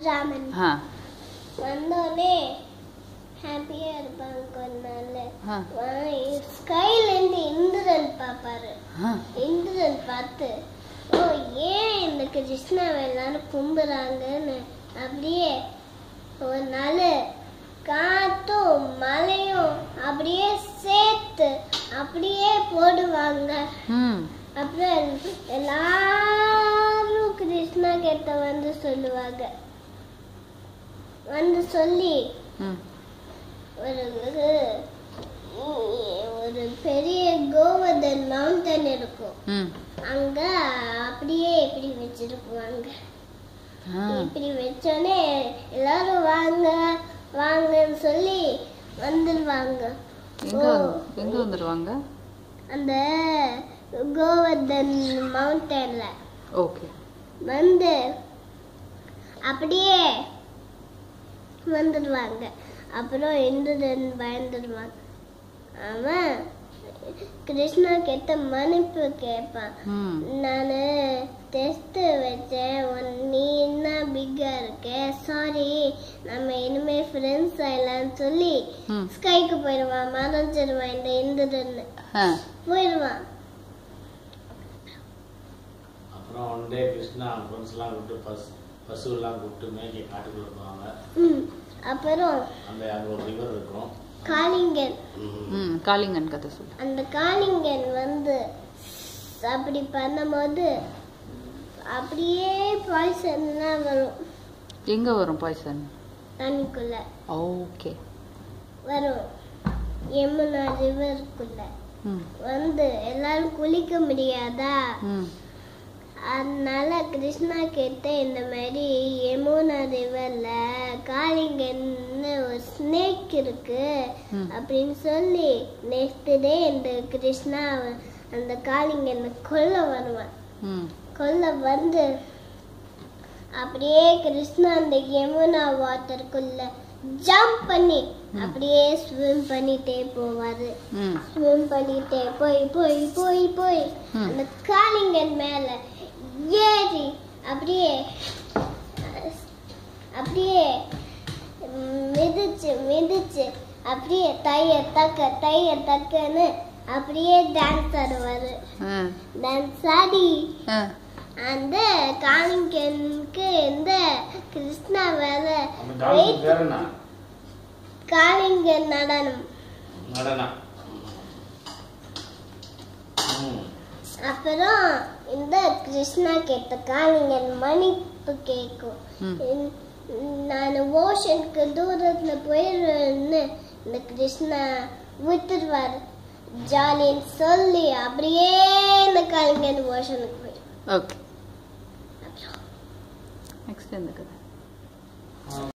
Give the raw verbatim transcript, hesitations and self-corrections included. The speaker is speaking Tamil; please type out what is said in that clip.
ராமன் வந்தோடனே ஹாப்பியா இருப்பாங்க கொஞ்ச நாள். ஸ்கைல இருந்து இந்திரன் பாப்பாரு. இந்திரன் பார்த்து ஓ ஏன் இந்த கிருஷ்ணாவை எல்லாரும் கும்புறாங்கன்னு அப்படியே ஒரு நாள் காத்தும் மழையும் அப்படியே சேர்த்து அப்படியே போடுவாங்க. அப்புறம் எல்லாரும் கிருஷ்ணா கிட்ட வந்து சொல்லுவாங்க. வந்து சொல்லி ஒரு ஒரு பெரிய கோவர்தன் மவுண்டன் இருக்கும். அங்க அப்படியே இப்படி வச்சிருப்பாங்க. இப்படி வச்சோடனே எல்லாரும் வாங்க வாங்கன்னு சொல்லி வந்துருவாங்க. எங்க வந்துருவாங்க? அந்த கோவர்தன் மவுண்டன்ல. ஓகே. வந்து அப்படியே வந்துடுவாங்க. அப்புறம் இந்திரன் பயந்துடுவாங்க. அவன் கிருஷ்ணா கிட்ட மன்னிப்பு கேட்பான். நானு டெஸ்ட் வச்சேன், நீ என்ன பிக்கா இருக்க, சாரி, நம்ம இனிமே ஃப்ரெண்ட்ஸ் ஆயிடலாம்னு சொல்லி ஸ்கைக்கு போயிடுவான். மறைஞ்சிடுவான் இந்த இந்திரன் போயிடுவான். அப்புறம் ஒன் டே கிருஷ்ணா ஃப்ரெண்ட்ஸ் எல்லாம் கூப்பிட்டு பஸ் பசு எல்லாம் கூப்பிட்டு மேய்க்க காட்டுக்குள்ள போவாங்க. அப்புறம் அந்த அங்க ஒரு ரிவர் இருக்கும், காளிங்கன். காளிங்கன் கதை சொல்லு. அந்த காளிங்கன் வந்து அப்படி பண்ணும்போது அப்படியே பாய்சன்லாம் வரும். எங்க வரும் பாய்சன்? தண்ணிக்குள்ள. ஓகே. வரும் யமுனா ரிவருக்குள்ள வந்து எல்லாரும் குளிக்க முடியாதா, அதனால கிருஷ்ணா கிட்ட இந்த மாதிரி யமுனா ரிவர்ல காளிங்கன்னு ஒரு ஸ்னேக் இருக்கு அப்படின்னு சொல்லி நெக்ஸ்ட் டே இந்த கிருஷ்ணா அந்த காளிங்கன்னு கொல்ல வருவான். கொல்ல வந்து அப்படியே கிருஷ்ணா அந்த யமுனா வாட்டருக்குள்ள ஜம்ப் பண்ணி அப்படியே ஸ்விம் பண்ணிட்டே போவாரு. ஸ்விம் பண்ணிட்டே போய் போய் போய் போய் அந்த காளிங்கன் மேல ஏறி அப்படியே அப்படியே மிதிச்சு மிதிச்சு அப்படியே தைய தக்க தைய தக்கன்னு அப்படியே டான்ஸ் ஆடுவாரு. டான்ஸ் ஆடி அந்த காளிங்கனுக்கு இந்த கிருஷ்ணா வேற காளிங்கன் நடனம் நடனம். அப்புறம் இந்த கிருஷ்ணா கேட்ட காளிங்கன் மன்னிப்பு கேட்கும். நான் ஓஷனுக்கு தூரத்துல போயிடுவேன்னு இந்த கிருஷ்ணா விட்டுருவாரு ஜாலின்னு சொல்லி அப்படியே இந்த காளிங்கன் ஓஷனுக்கு போயிடும். ஓகே. நெக்ஸ்ட் எந்த கதை?